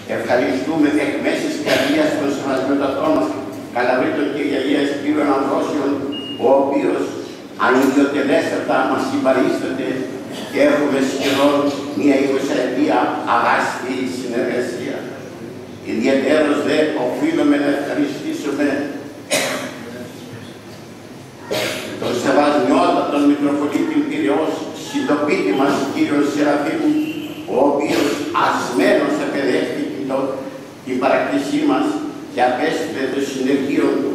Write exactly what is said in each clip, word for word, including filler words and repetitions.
Ευχαριστούμε εκ μέσης καρδιάς των σεβασμιωτατών μας, Καλαβρίτων και Αγίας Κύριων Αμβρόσιων, ο οποίος ανιδιοτελέστατα μας συμπαρίσταται και έχουμε σχεδόν μία εικοσαετία αγάστη συνεργασία. Ιδιαίτερος δε οφείλουμε να ευχαριστήσουμε τον σεβασμιότατον Μητροπολίτη Πειραιώς, συντοπίτη μας κύριον Σεραφείμ, ο οποίος ασμένος επεδέχτηκε την παρακτησή μας και απέστειλε το συνεργείο του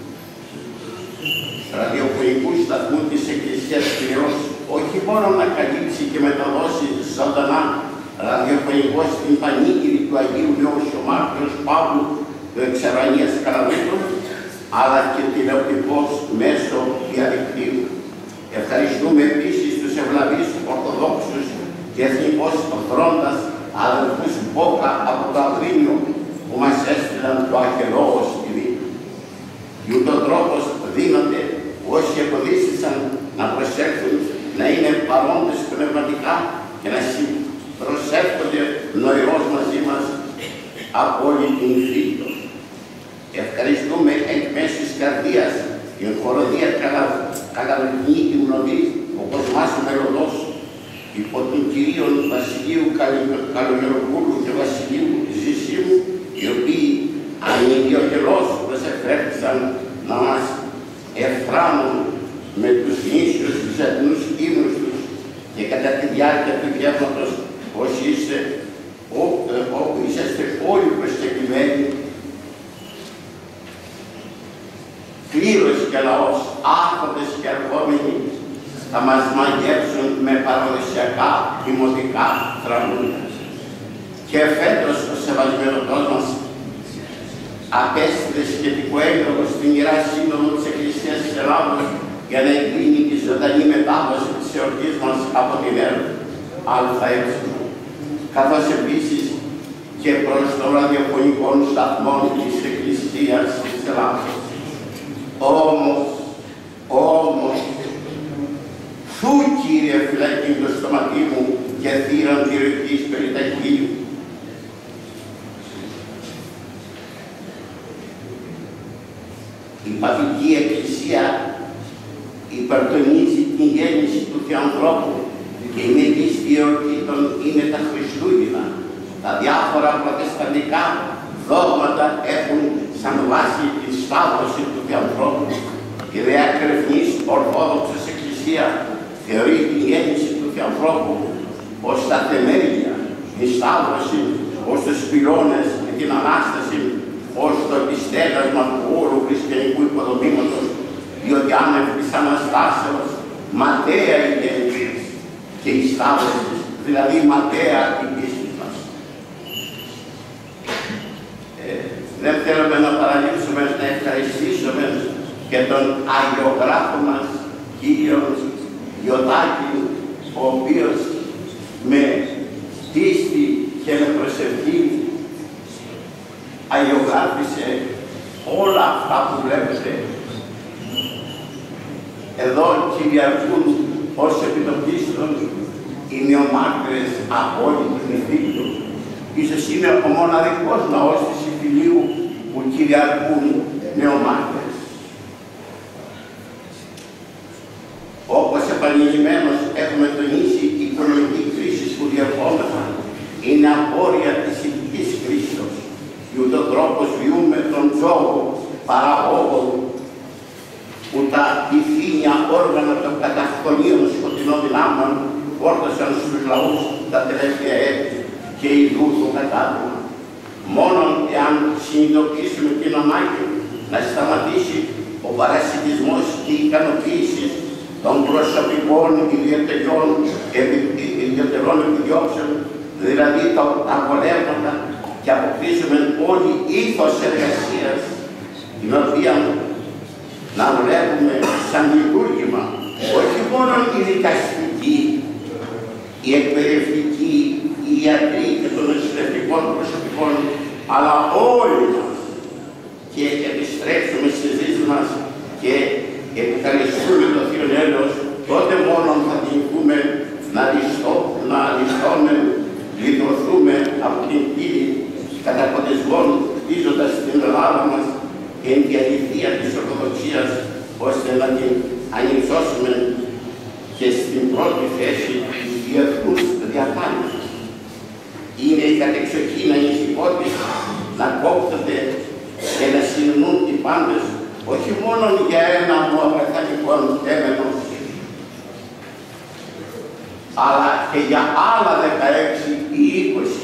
ραδιοφωνικού σταθμού της Εκκλησίας Πειραιώς όχι μόνο να καλύψει και μεταδώσει ζωντανά ραδιοφωνικό στην πανήγυρη του Αγίου Νεώσιου Μάρτυρος Παύλου του Εξαρανίας Καλαβρίτου, αλλά και τηλεοπτικός μέσω διαδικτύου. Ευχαριστούμε επίσης τους ευλαβείς Ορθοδόξους και εθνικώς δρόντας αδελφούς Μπόκα από το Αγρίνιο που μας έστειλαν το αγελόγο σπίτι. Και ούτω τρόπος δίνονται όσοι εποδίστησαν να προσέλθουν να είναι παρόντες πνευματικά και να προσέρχονται νοηρώς μαζί μας από όλη την φίλο. Ευχαριστούμε εκ μέσης καρδίας την χοροδία Καλαβριτινή Γυμνοδή, όπως μας μελωδός, υπό τον κυρίων Βασιλείου Καλομεροπούλου και Βασιλείου Ζησίμου, οι οποίοι ανιδιοτελώς προσεφέρθησαν να μας εφράνουν με τους νήσιους τους εθνούς ύμνους τους και κατά τη διάρκεια του γεύματος όσοι είστε, όπου είσαστε όλοι προσκεκλημένοι, κλήρος και λαός, άρχοντες και ερχόμενοι, θα μας μαγεύσουν με παραδοσιακά δημοτικά τραγούδια. Και φέτος ο σεβασμένος μας απέστειλε σχετικό έγγραφο στην Ιερά Σύνοδο της Εκκλησίας της Ελλάδος για να εγκρίνει τη ζωντανή μετάδοση της εορτής μας από την ΑΕ, καθώς επίσης και προς των ραδιοφωνικών σταθμών της Εκκλησίας της Ελλάδος. Όμως, όμως, σου Κύριε φυλακή το στοματί μου και θύραν πυρητής περί τα χείλη. Η Παπική Εκκλησία υπερτονίζει την γέννηση του Θεανθρώπου και η μεγίστη εορτή των είναι τα Χριστούγεννα. Τα διάφορα προτεσταντικά δόγματα έχουν σαν βάση τη σταύρωση του Θεανθρώπου. Η δε ακρεφνής Ορθόδοξος Εκκλησία θεωρεί την γέννηση του Θεανθρώπου ως τα θεμέλια, τη σταύρωση, ως τους πυλώνες και την Ανάσταση, ως το επιστέγασμα του όλου χριστιανικού υποδομήματος, διότι άνευ της Αναστάσεως ματαία η γέννηση και η σταύρωση, δηλαδή ματαία η πίστη μας. Ε, δεν θέλουμε να παραλείψουμε να ευχαριστήσουμε και τον αγιογράφο μας, κύριο Γιωτάκη, ο οποίος με πίστη και με προσευχή αγιογράφησε όλα αυτά που βλέπετε. Εδώ κυριαρχούν ως επιτοπίστων οι νεομάρτυρες από όλη την Ιθήκη. Ίσως είναι ο μοναδικός ναός της Ιφιλίου που κυριαρχούν νεομάρτυρες. Όπως επανειλημμένως έχουμε τονίσει, η οικονομική κρίση που διερχόμεθα είναι απόρρια της ηθικής κρίσης. Και ούτω τρόπος βιούμε τον τζόγο παραγόγων που τα ηθήνια όργανα των καταχθονίων σκοτεινών δυνάμεων φόρτωσαν στους λαούς τα τελευταία έτη και ειδού το κατάδυμα. Μόνον εάν συνειδητοποιήσουμε την ανάγκη να σταματήσει ο παρασιτισμός και η ικανοποίηση των προσωπικών ιδιαιτερών επιδιώξεων, δηλαδή τα πολέμματα, και αποκτήσουμε όλοι ήθος εργασίας, την οποία να βλέπουμε σαν λειτουργήμα, όχι μόνο η δικαστική, η εκπαιδευτική, η ιατρή και των νοσηλευτικών προσωπικών, αλλά όλοι μας, και επιστρέψουμε στις ζήσεις μας και επικαλεστούμε το Θείο Έλεος, τότε μόνο θα τυχούμε να λυστούμε, λυτρωθούμε από την πύλη καταποντισμών, χτίζοντας την Ελλάδα μας εν τη αληθεία της Ορθοδοξίας, ώστε να την ανυψώσουμε και στην πρώτη θέση του διεθνούς διατάγματος. Είναι η κατεξοχήνανη υπόθεση να κόπτονται και να συνενούν οι πάντες, όχι μόνο για ένα μορφωτικό έμενος, αλλά και για άλλα δεκαέξι ή είκοσι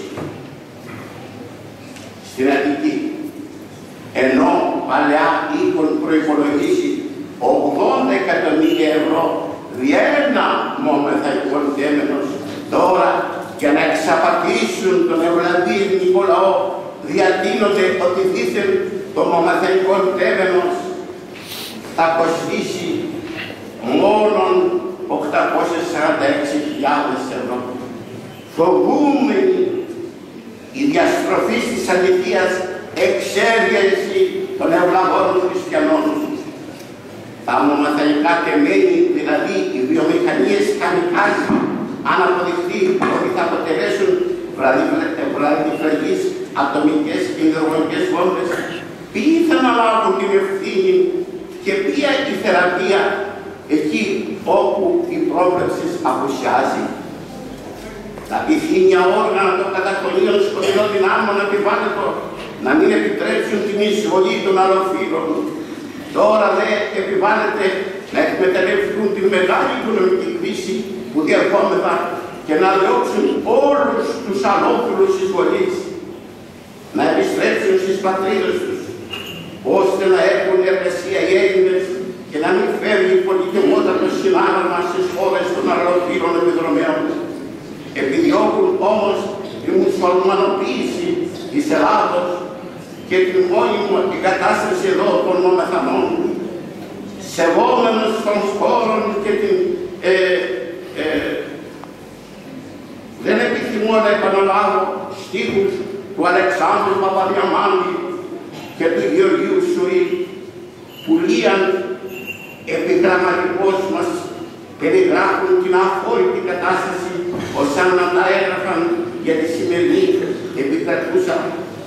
στην Αττική, ενώ παλιά είχαν προϋπολογίσει ογδόντα εκατομμύρια ευρώ για ένα μορφωτικό έμενος, τώρα για να εξαπατήσουν τον ευλαβή ελληνικό λαό διατείνονται ότι δήθεν το μορφωτικό έμενος θα κοστίσει μόνον οκτακόσιες σαράντα έξι χιλιάδες ευρώ. Φοβούμενη η διαστροφή της αληθείας εξέργεση των ευλαβών χριστιανών. Τα ομομαθανικά τεμένη, δηλαδή οι βιομηχανίες καμικάζι, αν αποδειχθεί ότι θα αποτελέσουν βραδιφραγείς ατομικές και υδρογονικές βόμβες, ποιοι θα αναλάβουν την ευθύνη και ποια η θεραπεία εκεί όπου η πρόβλεψη απουσιάζει. Τα πυθύνια όργανα των καταφωνίων σκοτεινών δυνάμεων επιβάλλεται να μην επιτρέψουν την εισβολή των αλλοφύλων. Τώρα δε επιβάλλεται να εκμεταλλευτούν την μεγάλη οικονομική κρίση που διερχόμεθα και να διώξουν όλους τους αλλόφυλους εισβολείς, να επιστρέψουν στις πατρίδες τους, ώστε να έχουν εργασία οι Έλληνες και να μην φέρει η πολυτιμότατο συνάγαλμα στις χώρες των αλλοφύλων επιδρομέων. Επιδιώκουν όμως τη μουσουλμανοποίηση της Ελλάδος και την μόνιμη εγκατάσταση εδώ των νομεθανών, σεβόμενος των χώρων και την... Ε, ε, δεν επιθυμώ να επαναλάβω στίχους του Αλεξάνδρου Παπαδιαμάντη και του Γεωργίου Σουρή, που λίαν επιγραμματικώς μας περιγράφουν την αφόρητη κατάσταση ως αν να τα έγραφαν για τη σημερινή επικρατούσα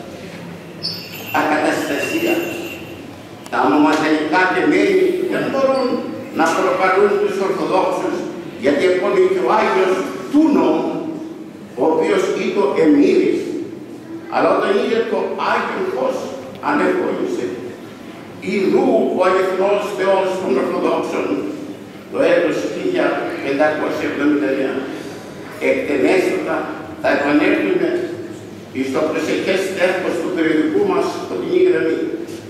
ακαταστασία. Τα ομομαθανικά τεμένη δεν μπορούν να προκαλούν τους Ορθοδόξους, γιατί ακόμη και ο Άγιος Τούνο, ο οποίος ήταν εμμύρης, αλλά όταν είδε το Άγιο Φως ανεφώνησε. Ιδού ο αληθινός Θεός των Ορθοδόξων, το έτος χίλια πεντακόσια εβδομήντα εννέα. Εκτενέστατα θα επανέλθουμε στο προσεχές τέρπος του περιοδικού μας Σκοτεινή Γραμμή.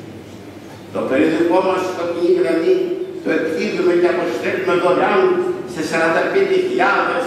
Το περιοδικό μας Σκοτεινή Γραμμή το εκδίδουμε και αποστέλνουμε δωρεάν σε σαράντα πέντε χιλιάδες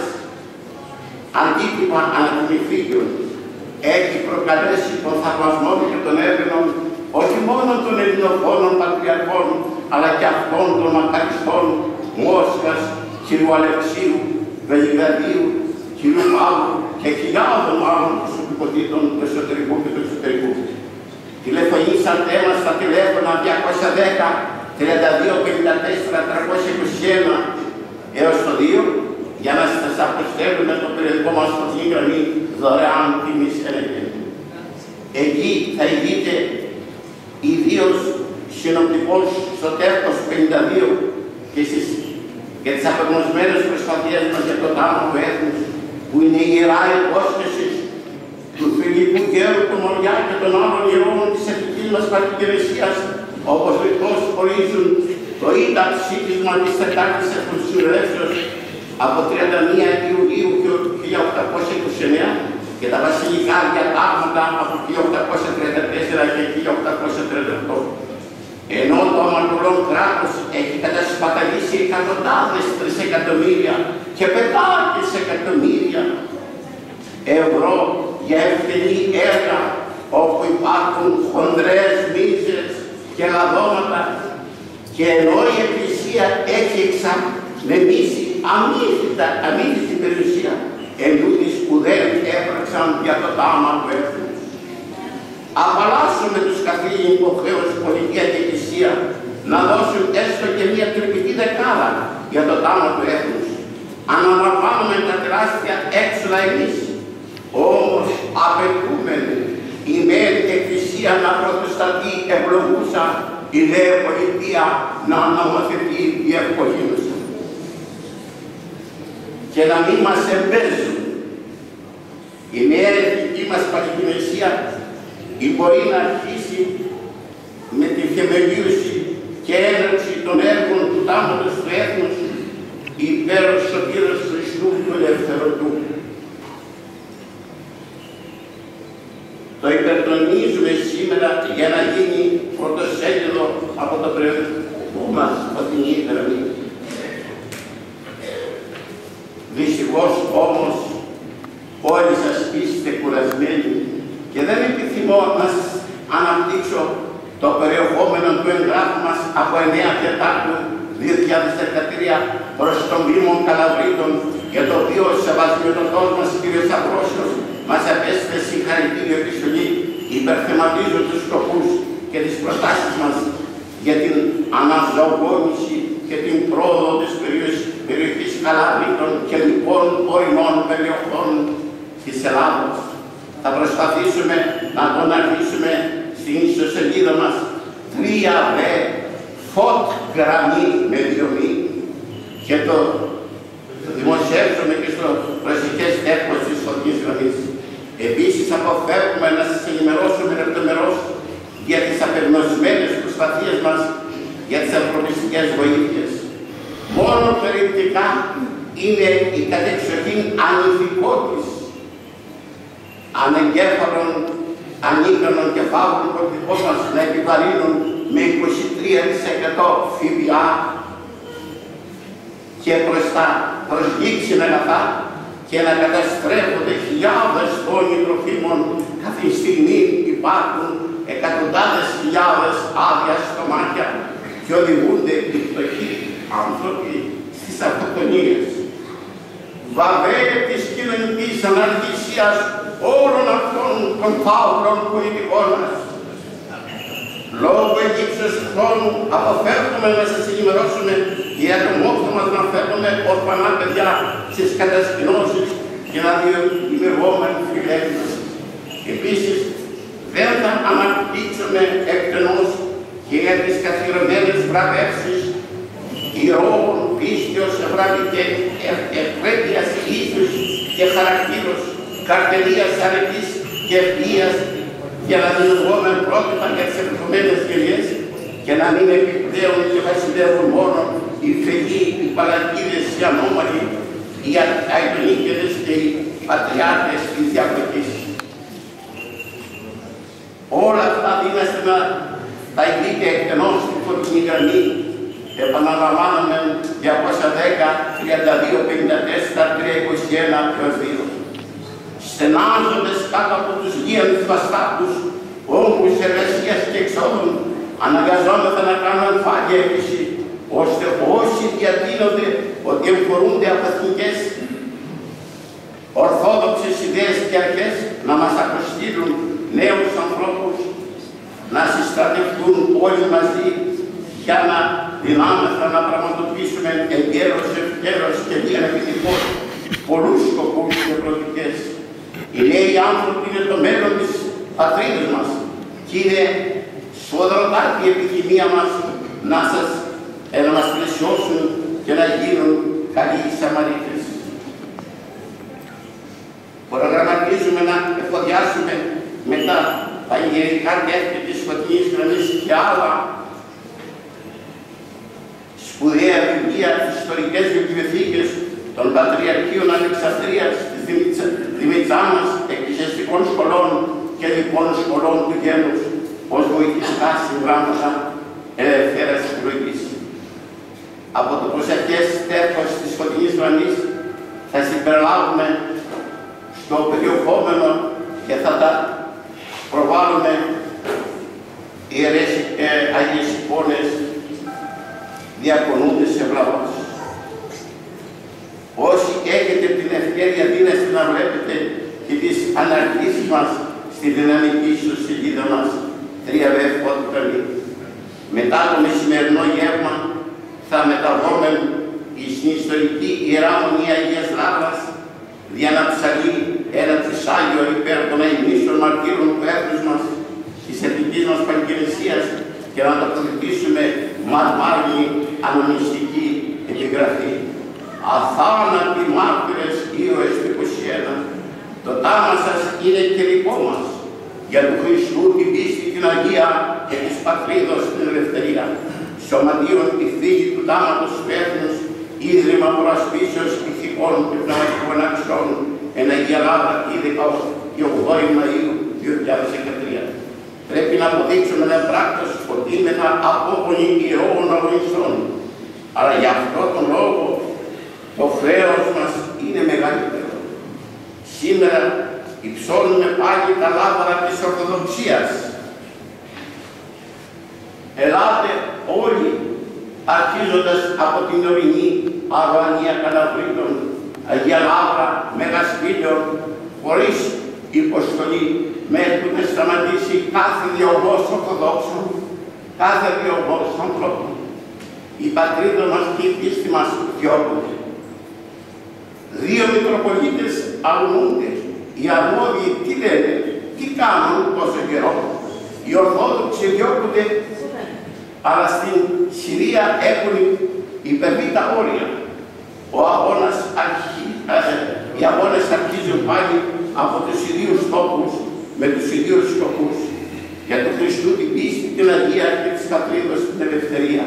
αντίτυπα ανατιμηθήκων. Έχει προκαλέσει τον θαυμασμό και τον Έλληνων, όχι μόνο των ελληνοφώνων πατριαρχών, αλλά και αυτών των μακαριστών Μόσχας, κ. Αλεξίου, Βελιγραδίου, κ. Παύλου και χιλιάδων άλλων προσωπικότητων του εσωτερικού και του εξωτερικού. Τηλεφωνήσατε μας στα τηλέφωνα διακόσια δέκα, τριάντα δύο πενήντα τέσσερα, τριακόσια είκοσι ένα έως το δύο για να σας αποστέλουμε το περιοδικό μας Σκοτεινή Γραμμή δωρεάν τιμής έλεγχη. Εκεί θα ειδείτε ιδίως συνοπτικός στο τέρπος πενήντα δύο και στις για τις απεγνωσμένες προσπαθίες μας για το τάμα του έθνους, που είναι η ιερά υπόσχεση του Φιλιππού Γέρου, του Μοριά και των άλλων ιερών της εθνικής μας πατρικερεσίας, όπως ρητός ορίζουν το ήττα ψήφισμα της τετάρτης Εθνοσυνελεύσεως από τριάντα μία Ιουλίου χίλια οκτακόσια είκοσι εννέα και τα βασιλικά διατάγματα από χίλια οκτακόσια τριάντα τέσσερα και χίλια οκτακόσια τριάντα οκτώ. Ενώ το αμαρτωλό κράτος έχει κατασπαταλήσει εκατοντάδες τρισεκατομμύρια και πεντάδες εκατομμύρια ευρώ για ευθυνή έργα όπου υπάρχουν χονδρές μίζες και λαδώματα, και ενώ η Εκκλησία έχει εξαμεμίσει αμύθιτη περιουσία εντούτοις που δεν έπραξαν για το τάμα του έθνους. Απαλλάσσουμε τους καθήλυν υποχρέωση πολιτεία και Εκκλησία να δώσουν έστω και μια τρυπητή δεκάδα για το τάμα του έθνους. Αναλαμβάνουμε τα τεράστια έξοδα εμείς, όμως απαιτούμενοι η μεν εκκλησία να πρωτοστατεί ευλογούσα, η δε πολιτεία να νομοθετεί διευκολύνουσα. Και να μην μας εμπέζουν. Η νέα εθνική μας πανεκκλησία η μπορεί να αρχίσει με τη θεμελίωση και έναρξη των έργων του τάγματος του έθνους υπέρ ο Σωτήρος Χριστού του Ελευθερωτού. Το υπερτονίζουμε σήμερα για να γίνει πρωτοσέλιδο από το πνευματικό μας φωτεινή γραμμή. Δυστυχώς όμως όλοι σας είστε κουρασμένοι και δεν επιθυμώ να σας αναπτύξω το περιεχόμενο του εγγράφου μας από εννέα Τετάρτου δύο χιλιάδες δεκατρία προς τον Δήμο Καλαβρίτων, για το οποίο ο σεβασμιωτός μας κύριος Αμβρόσιος μας απέστειλε συγχαρητήριο επιστολή, υπερθεματίζω τους σκοπούς και τις προτάσεις μας για την αναζωογόνηση και την πρόοδο της περιοχής Καλαβρίτων και λοιπόν ορεινών περιοχών της Ελλάδος. Θα προσπαθήσουμε να τον αρχίσουμε στην ιστοσελίδα μας τρία δε φωτ γραμμή με διομή και το δημοσιεύσουμε και στο προσεχές τέρπος της φωτεινής γραμμής. Επίσης αποφεύγουμε να σας ενημερώσουμε λεπτομερώς για τις απεγνωσμένες προσπαθίες μας για τις ανθρωπιστικές βοήθειες. Μόνο περιπτικά είναι η κατεξοχήν ανηθικότης ανεγκέφαλων, ανίκανων και φαύλων πολιτικών μας να επιβαρύνουν με είκοσι τρία τοις εκατό ΦΠΑ και προς τα προσγείξιμα αγαθά και να καταστρέφονται χιλιάδες τόνοι τροφίμων. Αυτή τη στιγμή υπάρχουν εκατοντάδες χιλιάδες άδεια στομάχια και οδηγούνται οι φτωχοί άνθρωποι στις αυτοκτονίες. Βαβαία της κοινωνικής αναρχησίας όλων αυτών των φαύλων πολιτικών μας. Λόγω εγγύψεως χρόνου αποφεύγουμε να σας ενημερώσουμε για το μόχθο μας να φέρνουμε ορφανά παιδιά στις κατασκηνώσεις και να δημιουργούμε φιλέλληνες. Επίσης, δεν θα αναπτύξουμε εκτενώς και για τις καθιερωμένες βραβεύσεις ηρώων, πίστεως, ευπρέπειας, ήθους και χαρακτήρους, καρτελείας, αρετής και ευθείας, για να δημιουργούμε πρότυπα για τις επικομένες γενιές και να μην επιπλέον και βασιλεύουν μόνο οι φεγγοί, οι παλακίδες, οι ανώμαλοι, οι αιτονίκεδες και οι πατριάρχες της διακοπής. Όλα αυτά δύναστημα θα ειδείτε εκτενώς στη φωτεινή γραμμή. Επαναλαμβάνομαι διακόσια δέκα, τριάντα δύο, πενήντα τέσσερα, τριακόσια είκοσι ένα έως δύο. Στενάζοντες κάτω από τους γίαντες βαστάκους, όγκους εργασίας και εξόδων, αναγκαζόμεθα να κάνουν εμφάνεια έκκληση, ώστε όσοι διατείνονται ότι εμφορούνται από εθνικές ορθόδοξες ιδέες και αρχές να μας αποστείλουν νέους ανθρώπους, να συστρατευτούν όλοι μαζί για να δυνάμεθα να πραγματοποιήσουμε εγκαίρως, ευκαίρως και διανεμητικώς πολλούς σκοπούς και προοπτικές. Οι νέοι άνθρωποι είναι το μέλλον της πατρίδας μας και είναι σφοδροτάτη η επιθυμία μας να, σας, ε, να μας πλαισιώσουν και να γίνουν καλοί Σαμαρίτες. Προγραμματίζουμε να εφοδιάσουμε μετά τα γενικά τέχνη της φωτεινής γραμμής και άλλα σπουδαία βιβλία, ιστορικές βιβλιοθήκες των Πατριαρχείων Αλεξανδρίας, της Δημητζάνας, εκκλησιαστικών σχολών και λοιπόν σχολών του γένους, ως βοηθητικά συμβράματα ελευθέρας επιλογής. Από το προσευχές τέρπος της φωτεινής γραμμής θα συμπεριλάβουμε στο περιεχόμενο και θα τα προβάλλουμε ιερές ε, Αγίες εικόνες διακονούντες ευλαβώς. Όσοι έχετε την ευκαιρία δύναστη να βλέπετε και τις αναρτήσεις μας στη δυναμική ιστοσελίδα μας τρία β φωτ γραμμή. Μετά το μεσημερινό γεύμα θα μεταβούμε στην ιστορική Ιερά Μονή Αγίας Λάβρας για να ψαλεί ένα τρισάγιο υπέρ των αημνήσεων μαρτύρων του έθνους και να τοποθετήσουμε μαρμάρινη αναμνηστική επιγραφή. Αθάνατοι μάρτυρες ήρωες του είκοσι ένα, το τάμα σας είναι κηρικό μας, για του Χριστού την πίστη, την Αγία και της πατρίδος την ελευθερία. Σωματείων τη φύγη του τάματος πέθνους, ίδρυμα προασπίσεως ηθικών και πνευματικών αξιών, εν Αγία Ελλάδα, η δεκαοκτώ Μαΐου δύο χιλιάδες δεκατρία. Πρέπει να αποδείξουμε ένα πράκτος ότι είμαστε απόγονοι ιερών αγωνιστών. Αλλά για αυτόν τον λόγο το χρέος μας είναι μεγαλύτερο. Σήμερα υψώνουμε πάλι τα λάβαρα της Ορθοδοξίας. Ελάτε όλοι, αρχίζοντας από την ορεινή Αρουανία Καλαβρίτων, Αγία Λάβρα, Μέγα Σπήλαιο, χωρίς υποστολή, μέχρι που να σταματήσει κάθε διωγμός Ορθοδόξων, κάθε διωγμός ανθρώπων. Η πατρίδα μας και η πίστη μας διώκονται. Δύο Μητροπολίτες αγνοούνται. Οι αρμόδιοι τι λένε, τι κάνουν τόσο καιρό. Οι Ορθόδοξοι διώκονται, αλλά στην Συρία έχουν υπερβεί τα όρια. Ο αγώνας αρχι... οι αγώνες αρχίζουν πάλι από τους ιδίους τόπους, με τους ιδίους σκοπούς, για τον Χριστού την πίστη, την Αγία και της πατρίδος την ελευθερία.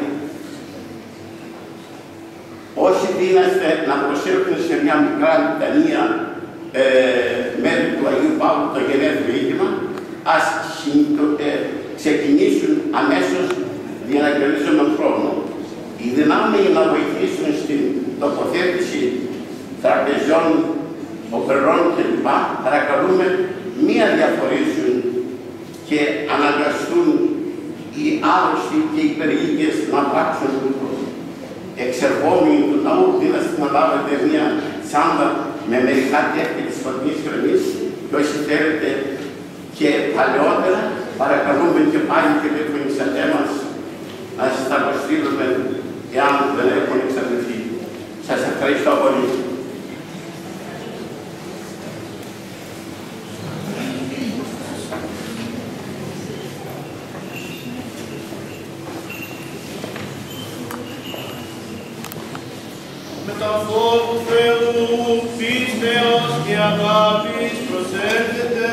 Όσοι δύναστε να προσέλθουν σε μια μικρά λιτανία ε, μέρη του Αγίου Παύλου το γενέθλιο οίκημα, ας ε, ξεκινήσουν αμέσως διανακρινίζοντα χρόνο. Οι δυνάμεις να βοηθήσουν στην τοποθέτηση τραπεζών, οπερών κλπ. Παρακαλούμε μία διαφορήσουν και αναγκαστούν οι άρρωστοι και οι υπεργίκες να πράξουν τούτο. Εξερχόμενοι του ναού, δίναστε να λάβετε μία τσάντα με μερικά τέχη της φωτεινής κρεμής και όσοι θέλετε και παλαιότερα, παρακαλούμε και πάλι και τηλεφωνήσατε μας να σας τα αποστείλουμε εάν δεν έχουν εξαρτηθεί. Σας ευχαριστώ πολύ. Με τα φόβου Θεού, πίστεως και αγάπης προσέρχεται.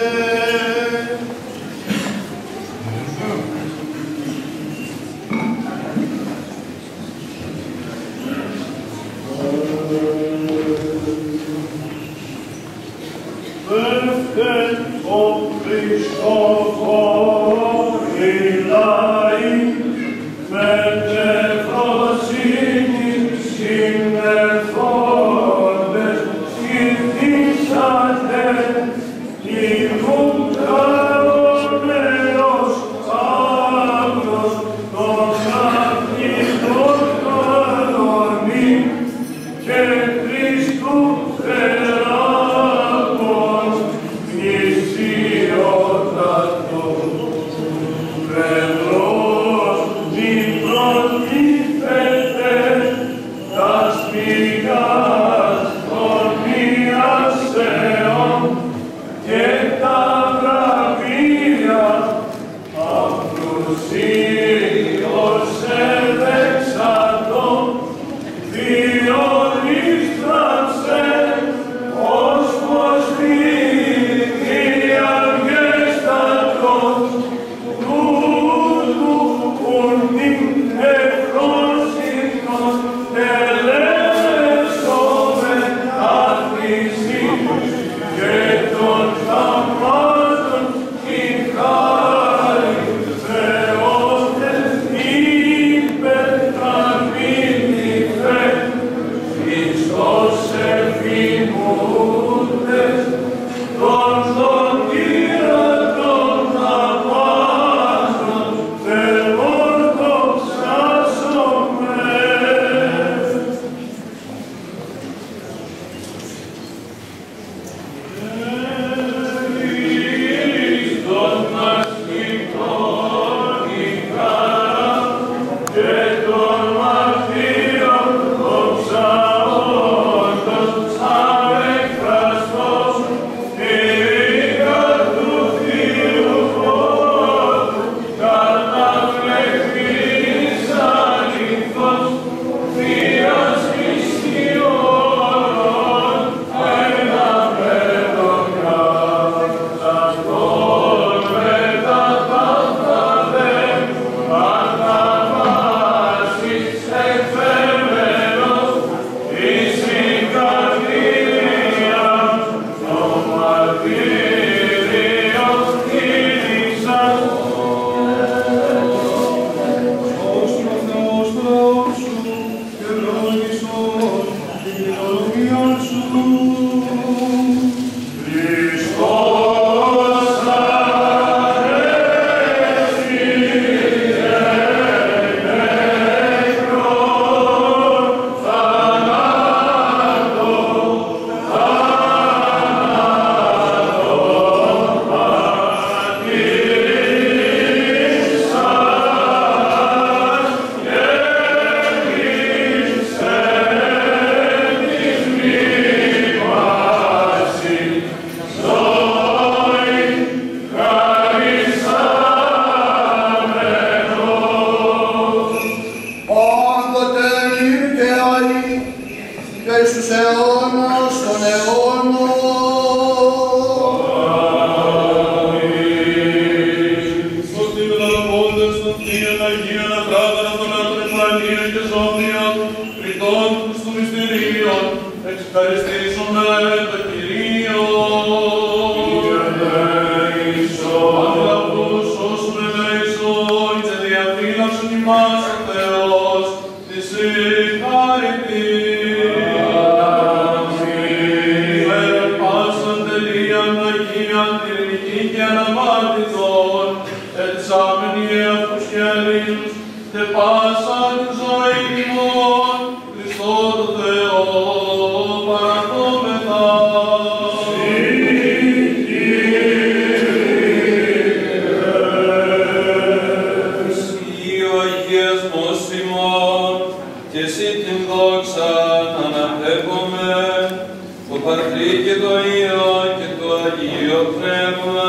Öffnet und Bischof Orelai, mit der Versiegung Sinneformen, gibt die Schatten, die Untermelos, Agros, Donati, Donati, che Christus erabos, Nisiot Pedros, di pronti Πατρί και το Υιό και το Αγίο Πνεύμα